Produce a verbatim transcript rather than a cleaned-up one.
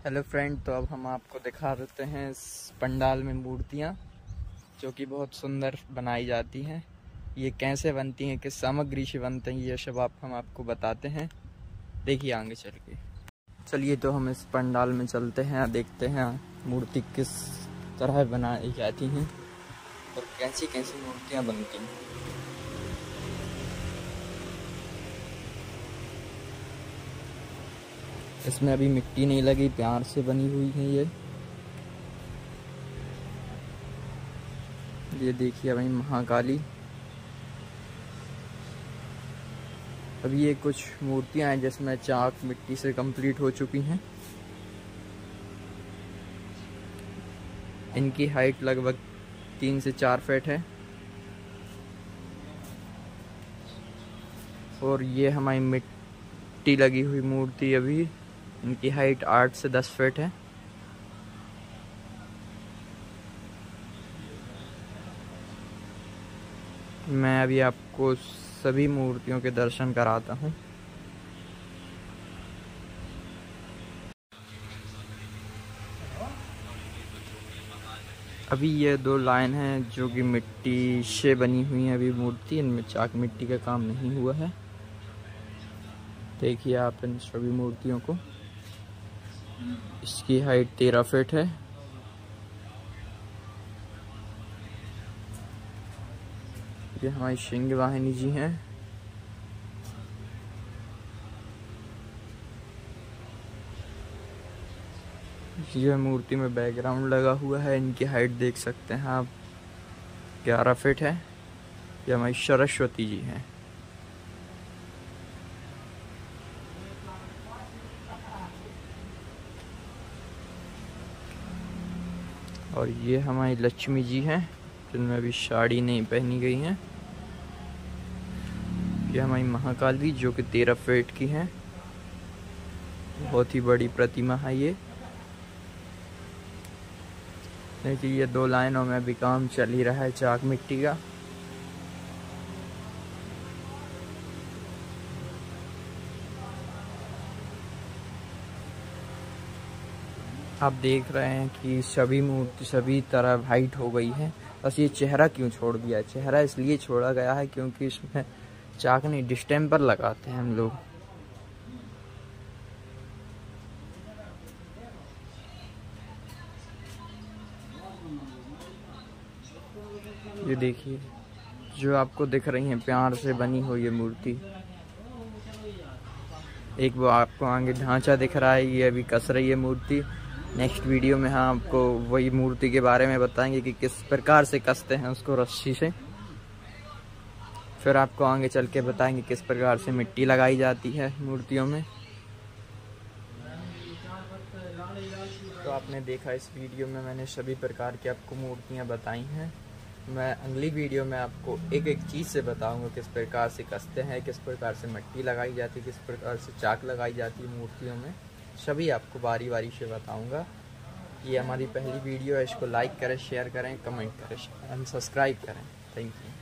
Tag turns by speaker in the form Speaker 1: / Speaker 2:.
Speaker 1: Hello friend, तो अब हम आपको दिखा देते हैं इस पंडाल में मूर्तियाँ जो कि बहुत सुंदर बनाई जाती हैं। ये कैसे बनती हैं, किस सामग्री से बनते हैं, ये सब आप हम आपको बताते हैं। देखिए आगे चल के। चलिए तो हम इस पंडाल में चलते हैं, देखते हैं मूर्ति किस तरह बनाई जाती हैं और कैसी कैसी मूर्तियाँ बनती हैं। इसमें अभी मिट्टी नहीं लगी, प्यार से बनी हुई है ये ये देखिए भाई महाकाली। अभी ये कुछ मूर्तियां हैं जिसमें चाक मिट्टी से कंप्लीट हो चुकी हैं। इनकी हाइट लगभग तीन से चार फीट है और ये हमारी मिट्टी लगी हुई मूर्ति अभी इनकी हाइट आठ से दस फीट है। मैं अभी आपको सभी मूर्तियों के दर्शन कराता हूँ। अभी ये दो लाइन हैं जो कि मिट्टी से बनी हुई है अभी मूर्ति, इनमें चाक मिट्टी का काम नहीं हुआ है। देखिए आप इन सभी मूर्तियों को। इसकी हाइट तेरह फीट है। ये हमारी सिंह वाहिनी जी हैं। ये मूर्ति में बैकग्राउंड लगा हुआ है। इनकी हाइट देख सकते हैं आप, ग्यारह फीट है। ये हमारी सरस्वती जी हैं। और ये हमारी लक्ष्मी जी हैं जिनमें अभी साड़ी नहीं पहनी गई हैं। ये हमारी महाकाली जो कि तेरह फीट की हैं। बहुत ही बड़ी प्रतिमा है ये। देखिए ये दो लाइनों में अभी काम चल ही रहा है चाक मिट्टी का। आप देख रहे हैं कि सभी मूर्ति सभी तरह हाइट हो गई है। बस ये चेहरा क्यों छोड़ दिया है? चेहरा इसलिए छोड़ा गया है क्योंकि इसमें चाक नहीं डिस्टेम्पर लगाते हैं हम लोग। ये देखिए जो आपको दिख रही है प्यार से बनी हुई ये मूर्ति, एक वो आपको आगे ढांचा दिख रहा है, ये अभी कस रही है मूर्ति। नेक्स्ट वीडियो में हम आपको वही मूर्ति के बारे में बताएंगे कि किस प्रकार से कसते हैं उसको रस्सी से। फिर आपको आगे चल के बताएंगे किस प्रकार से मिट्टी लगाई जाती है मूर्तियों में। तो आपने देखा इस वीडियो में मैंने सभी प्रकार की आपको मूर्तियां बताई हैं। मैं अगली वीडियो में आपको एक एक चीज़ से बताऊंगा किस प्रकार से कसते हैं, किस प्रकार से मिट्टी लगाई जाती है, किस प्रकार से चाक लगाई जाती है मूर्तियों में। सभी आपको बारी बारी से बताऊंगा। ये हमारी पहली वीडियो है, इसको लाइक करें, शेयर करें, कमेंट करें एंड सब्सक्राइब करें। Thank you.